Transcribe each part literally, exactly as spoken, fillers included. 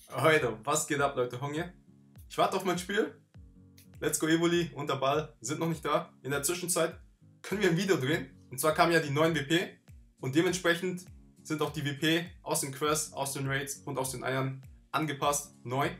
Heute, was geht ab, Leute? Hong hier. Ich warte auf mein Spiel. Let's Go Evoli und der Ball sind noch nicht da. In der Zwischenzeit können wir ein Video drehen. Und zwar kamen ja die neuen W P. Und dementsprechend sind auch die W P aus den Quests, aus den Raids und aus den Eiern angepasst, neu.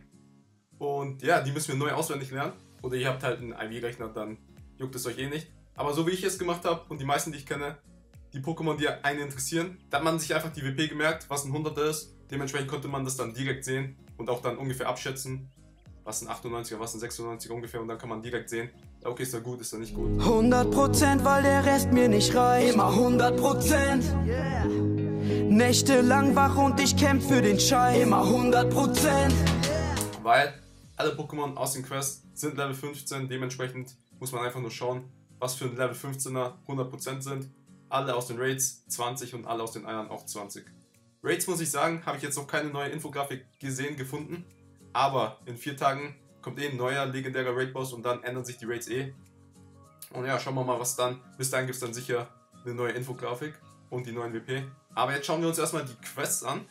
Und ja, die müssen wir neu auswendig lernen. Oder ihr habt halt einen I V-Rechner, dann juckt es euch eh nicht. Aber so wie ich es gemacht habe und die meisten, die ich kenne, die Pokémon, die einen interessieren, da hat man sich einfach die W P gemerkt, was ein hunderter ist. Dementsprechend konnte man das dann direkt sehen und auch dann ungefähr abschätzen, was ein achtundneunziger, was ein sechsundneunziger ungefähr, und dann kann man direkt sehen, okay, ist er gut, ist er nicht gut. hundert Prozent, weil der Rest mir nicht reicht. Immer hundert Prozent. Yeah. Nächtelang wach und ich kämpf für den Scheiß. Immer hundert Prozent. Weil alle Pokémon aus den Quests sind Level fünfzehn, dementsprechend muss man einfach nur schauen, was für ein Level fünfzehner hundert Prozent sind. Alle aus den Raids zwanzig und alle aus den Eiern auch zwanzig. Raids, muss ich sagen, habe ich jetzt noch keine neue Infografik gesehen, gefunden. Aber in vier Tagen kommt eh ein neuer legendärer Raid-Boss und dann ändern sich die Raids eh. Und ja, schauen wir mal, was dann. Bis dahin gibt es dann sicher eine neue Infografik und die neuen W P. Aber jetzt schauen wir uns erstmal die Quests an.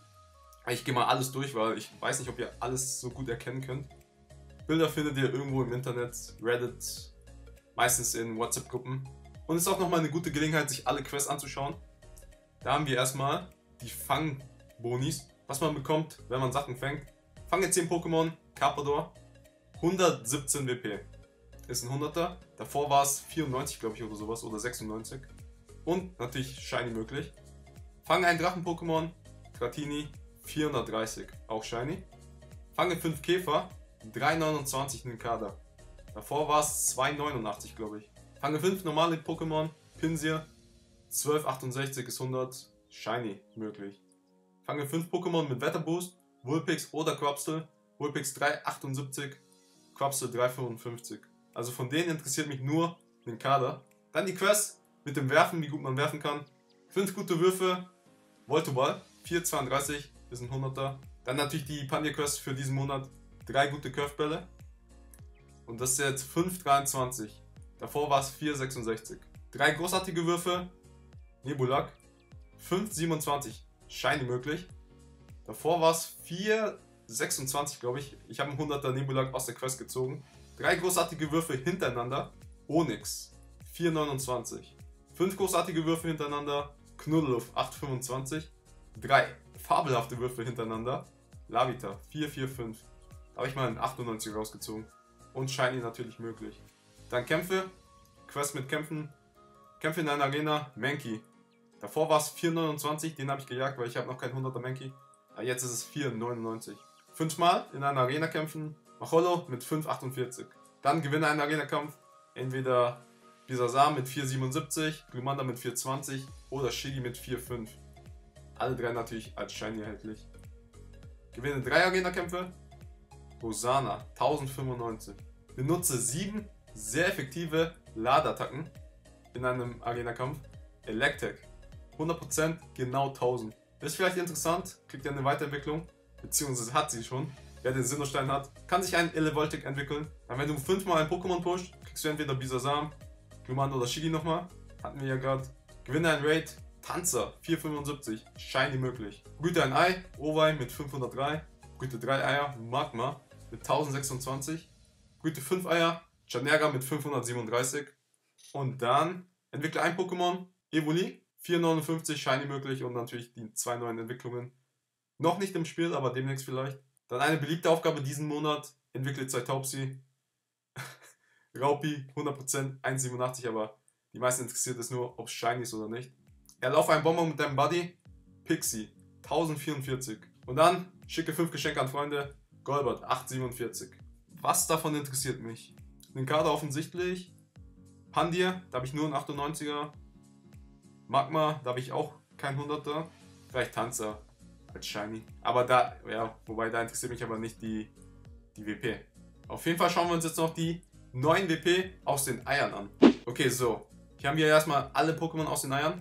Ich gehe mal alles durch, weil ich weiß nicht, ob ihr alles so gut erkennen könnt. Bilder findet ihr irgendwo im Internet, Reddit, meistens in WhatsApp-Gruppen. Und es ist auch nochmal eine gute Gelegenheit, sich alle Quests anzuschauen. Da haben wir erstmal die Fang-Bonis, was man bekommt, wenn man Sachen fängt. Fange zehn Pokémon, Carpador, hundertsiebzehn W P. Ist ein hunderter. Davor war es vierundneunzig, glaube ich, oder sowas, oder sechsundneunzig. Und natürlich Shiny möglich. Fange ein Drachen-Pokémon, Dratini, vierhundertdreißig, auch Shiny. Fange fünf Käfer, dreihundertneunundzwanzig in den Kader. Davor war es zweihundertneunundachtzig, glaube ich. Fange fünf normale Pokémon, Pinsir, zwölfhundertachtundsechzig ist hundert, Shiny möglich. Fange fünf Pokémon mit Wetterboost, Vulpix oder Quapsel, Vulpix dreihundertachtundsiebzig, Quapsel dreihundertfünfundfünfzig. Also von denen interessiert mich nur den Kader. Dann die Quest mit dem Werfen, wie gut man werfen kann. fünf gute Würfe, Voltoball, vierhundertzweiunddreißig ist ein hunderter. Dann natürlich die Pandier-Quest für diesen Monat, drei gute Curvebälle. Und das ist jetzt fünf dreiundzwanzig. Davor war es vier sechsundsechzig. Drei großartige Würfe, Nebulak, fünf siebenundzwanzig, Shiny möglich. Davor war es vier sechsundzwanzig, glaube ich. Ich habe einen hunderter Nebulak aus der Quest gezogen. Drei großartige Würfe hintereinander, Onyx, vier neunundzwanzig. Fünf großartige Würfe hintereinander, Knuddeluff, acht fünfundzwanzig. Drei fabelhafte Würfe hintereinander, Lavita, vier fünfundvierzig. Da habe ich mal einen achtundneunzig rausgezogen. Und Shiny natürlich möglich. Dann Kämpfe, Quest mit Kämpfen, Kämpfe in einer Arena, Mankey. Davor war es vier neunundzwanzig, den habe ich gejagt, weil ich habe noch keinen hunderter Mankey. Aber jetzt ist es vier neunundneunzig. Fünfmal in einer Arena kämpfen, Macholo mit fünf achtundvierzig. Dann gewinne einen Arena-Kampf, entweder Bisasam mit vier siebenundsiebzig, Glumanda mit vier zwanzig oder Shiggy mit vier fünf. Alle drei natürlich als Shiny erhältlich. Gewinne drei Arena-Kämpfe, Rosana tausendfünfundneunzig. Benutze sieben sehr effektive Ladeattacken in einem Arena-Kampf. Electek, hundert Prozent genau tausend. Das ist vielleicht interessant, kriegt ja eine Weiterentwicklung, beziehungsweise hat sie schon. Wer den Sinnohstein hat, kann sich einen Elevoltic entwickeln. Dann, wenn du fünfmal ein Pokémon pusht, kriegst du entweder Bisasam, Glumanda oder Shiggy nochmal. Hatten wir ja gerade. Gewinne ein Raid, Tanzer, vier fünfundsiebzig, Shiny möglich. Brüte ein Ei, Owei mit fünfhundertdrei. Brüte drei Eier, Magma mit tausendsechsundzwanzig. Brüte fünf Eier, Chanerga mit fünfhundertsiebenunddreißig. Und dann entwickle ein Pokémon, Evoli, vierhundertneunundfünfzig, Shiny möglich, und natürlich die zwei neuen Entwicklungen. Noch nicht im Spiel, aber demnächst vielleicht. Dann eine beliebte Aufgabe diesen Monat, entwickle zwei Taubsi. Raupi, hundert Prozent, eins siebenundachtzig, aber die meisten interessiert es nur, ob es Shiny ist oder nicht. Erlaufe ein Bonbon mit deinem Buddy, Pixie, tausendvierundvierzig. Und dann schicke fünf Geschenke an Freunde, Golbert, achthundertsiebenundvierzig. Was davon interessiert mich? Den Kader offensichtlich. Pandier, da habe ich nur einen achtundneunziger. Magma, da habe ich auch keinen hunderter. Vielleicht Tanzer als Shiny. Aber da, ja, wobei da interessiert mich aber nicht die, die W P. Auf jeden Fall schauen wir uns jetzt noch die neuen W P aus den Eiern an. Okay, so. Hier haben wir erstmal alle Pokémon aus den Eiern.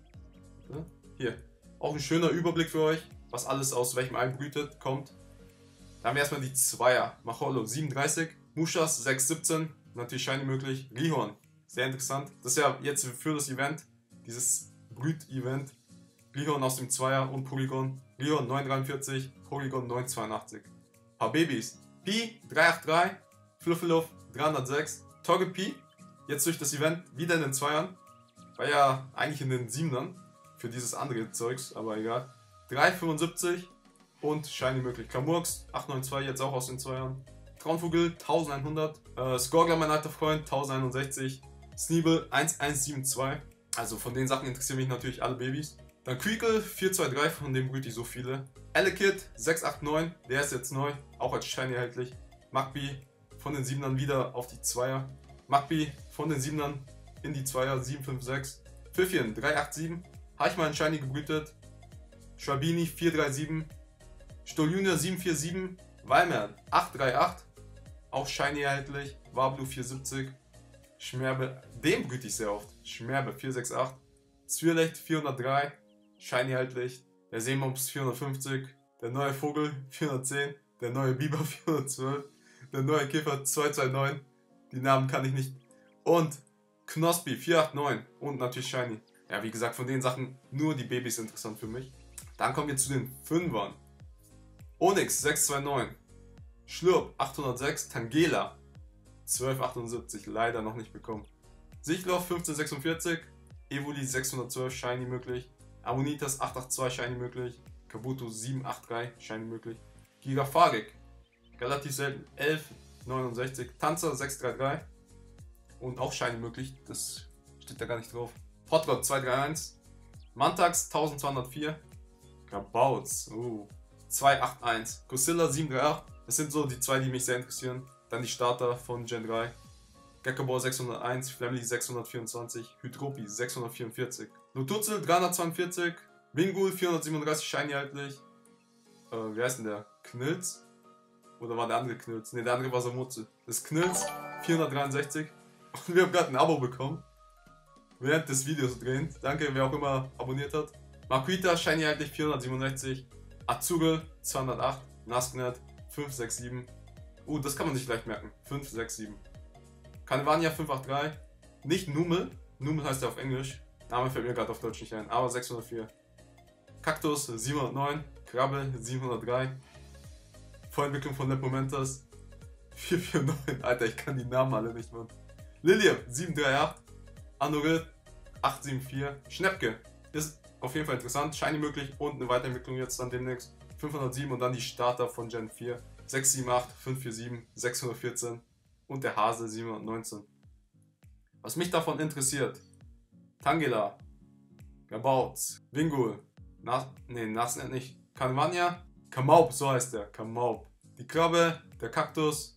Hier. Auch ein schöner Überblick für euch, was alles aus welchem Ei brütet, kommt. Da haben wir erstmal die Zweier. Macholo siebenunddreißig, Mushas sechs siebzehn, natürlich Shiny möglich. Rihorn, sehr interessant. Das ist ja jetzt für das Event, dieses Brüt-Event. Rihorn aus dem Zweier und Polygon. Leon neun dreiundvierzig, Polygon neun zweiundachtzig. Ein paar Babys. Pi drei acht drei, Fluffluff dreihundertsechs, Togepi, jetzt durch das Event wieder in den Zweiern, war ja eigentlich in den Siebenern für dieses andere Zeugs, aber egal. drei fünfundsiebzig und Shiny möglich. Kamurks acht neun zwei, jetzt auch aus den Zweiern. Traumvogel eintausendeinhundert, äh, Skorgler, mein alter Freund, eintausendeinundsechzig, Sneebel elfhundertzweiundsiebzig. Also von den Sachen interessieren mich natürlich alle Babys. Dann Queekle vier zwei drei, von dem brüte ich so viele. Elekid sechs acht neun, der ist jetzt neu, auch als Shiny erhältlich. Magby von den Siebenern wieder auf die Zweier. Magby von den Siebenern in die Zweier, sieben fünf sechs. Pfiffchen drei acht sieben, habe ich mal einen Shiny gebrütet. Schwabini vier drei sieben, Stoljunia sieben vier sieben, Weimern acht drei acht, auch Shiny erhältlich. Wablu vier siebzig, Schmerbe, den brüte ich sehr oft. Schmerbe vier sechs acht, Zwirlecht vierhundertdrei, Shiny erhältlich. Der Seemops vierhundertfünfzig, der neue Vogel vierhundertzehn, der neue Biber vierhundertzwölf, der neue Käfer zwei zwei neun, die Namen kann ich nicht. Und Knospi vier acht neun und natürlich Shiny. Ja, wie gesagt, von den Sachen nur die Babys interessant für mich. Dann kommen wir zu den Fünfern. Onyx sechs zwei neun, Schlurp achthundertsechs, Tangela zwölf achtundsiebzig, leider noch nicht bekommen. Sichtloch fünfzehn sechsundvierzig, Evoli sechshundertzwölf, Shiny möglich. Ammonitas acht acht zwei, Shiny möglich. Kabuto sieben acht drei, Shiny möglich. Gigafagik, relativ selten, elf neunundsechzig, Tanzer sechs drei drei und auch Shiny möglich, das steht da gar nicht drauf. Hotrod zwei drei eins, Mantax eintausendzweihundertvier, Gabautz, uh, zwei acht eins, Cosilla sieben drei acht, das sind so die zwei, die mich sehr interessieren. Dann die Starter von Gen drei. Gekobor sechshunderteins, Flamly sechshundertvierundzwanzig, Hydropi sechshundertvierundvierzig, Lututzel dreihundertzweiundvierzig, Wingul vierhundertsiebenunddreißig, Shiny erhältlich. Äh, wie heißt denn der? Knilz? Oder war der andere Knilz? Ne, der andere war Samutze. Das ist Knilz vierhundertdreiundsechzig. Und wir haben gerade ein Abo bekommen. Während des Videos drehen. Danke, wer auch immer abonniert hat. Marquita, Shiny erhältlich vierhundertsiebenundsechzig, Azugel zweihundertacht, Nasknet fünf sechs sieben. Uh, das kann man sich leicht merken. fünf sechs sieben. Canvania fünf acht drei. Nicht Numel. Numel heißt ja auf Englisch. Name fällt mir gerade auf Deutsch nicht ein. Aber sechshundertvier. Kaktus siebenhundertneun. Krabbe siebenhundertdrei. Vorentwicklung von Lepomentas vier vier neun. Alter, ich kann die Namen alle nicht mehr. Lilium sieben drei acht. Anorit acht sieben vier. Schnäppke. Ist auf jeden Fall interessant. Shiny möglich und eine Weiterentwicklung jetzt dann demnächst. fünfhundertsieben und dann die Starter von Gen vier. sechs sieben acht, fünf vier sieben, sechshundertvierzehn und der Hase siebenhundertneunzehn. Was mich davon interessiert: Tangela, Gabautz, Wingul, Nas, nee, Nasnet nicht, Canvania, Kamaup, so heißt der, Kamaup. Die Krabbe, der Kaktus,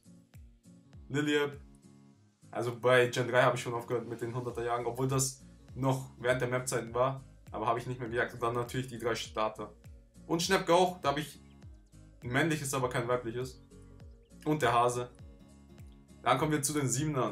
Liliep. Also bei Gen drei habe ich schon aufgehört mit den hunderter Jahren, obwohl das noch während der Map-Zeiten war, aber habe ich nicht mehr gejagt. Und dann natürlich die drei Starter. Und Schnäppke auch, da habe ich ein männliches, aber kein weibliches. Und der Hase. Dann kommen wir zu den Siebenern.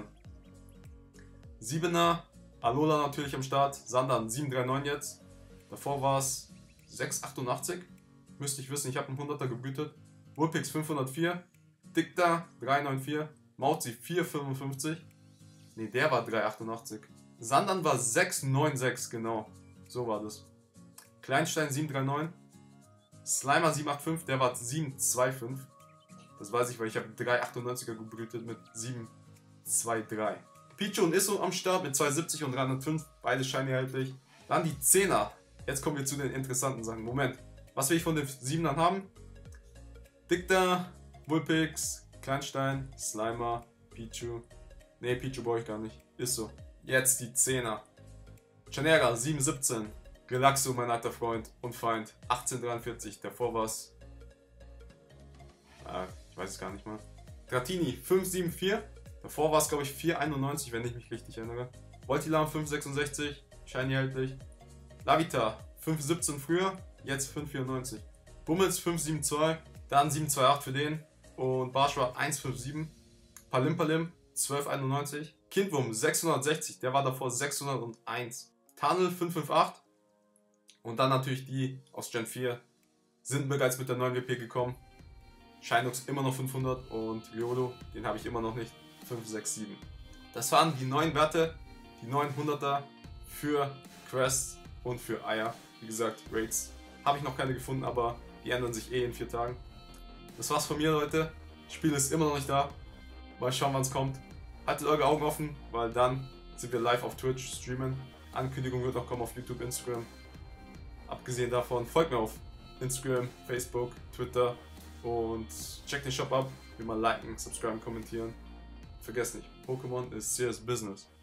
Siebener, Alola natürlich am Start. Sandan sieben drei neun jetzt. Davor war es sechs achtundachtzig. Müsste ich wissen, ich habe einen hunderter gebrütet. Wulpix fünfhundertvier. Dicta drei neun vier. Mauzi vier fünfundfünfzig. Ne, der war drei achtundachtzig. Sandan war sechs neun sechs, genau. So war das. Kleinstein sieben drei neun. Slimer sieben acht fünf, der war sieben zwei fünf. Das weiß ich, weil ich habe drei achtundneunziger gebrütet mit sieben zwei drei. Pichu und Isso am Start mit zwei siebzig und dreihundertfünf. Beide Shiny erhältlich. Dann die Zehner. Jetzt kommen wir zu den interessanten Sachen. Moment. Was will ich von den Siebenern haben? Dicta, Wulpix, Kleinstein, Slimer, Pichu. Ne, Pichu brauche ich gar nicht. Isso. Jetzt die Zehner. Chanera sieben siebzehn. Relaxo, mein alter Freund und Feind, achtzehn dreiundvierzig, davor war es, äh, ich weiß es gar nicht mal. Dratini fünf sieben vier, davor war es glaube ich vier einundneunzig, wenn ich mich richtig erinnere. Voltilam fünf sechsundsechzig, Shiny erhältlich. Lavita fünf siebzehn früher, jetzt fünf vierundneunzig. Bummels fünf sieben zwei, dann sieben zwei acht für den und Barschwa eins fünf sieben. Palimpalim zwölf einundneunzig. Kindwurm sechshundertsechzig, der war davor sechshunderteins. Tunnel fünf fünf acht. Und dann natürlich die aus Gen vier sind bereits mit der neuen W P gekommen. Shinox immer noch fünfhundert und Riolo, den habe ich immer noch nicht, fünf sechs sieben. Das waren die neuen Werte, die neun hunderter für Quests und für Eier. Wie gesagt, Raids Habe ich noch keine gefunden, aber die ändern sich eh in vier Tagen. Das war's von mir, Leute. Das Spiel ist immer noch nicht da. Mal schauen, wann es kommt. Haltet eure Augen offen, weil dann sind wir live auf Twitch streamen. Ankündigung wird auch kommen auf YouTube, Instagram. Abgesehen davon, folgt mir auf Instagram, Facebook, Twitter und checkt den Shop ab. Wie man liken, subscriben, kommentieren. Vergesst nicht, Pokémon ist serious business.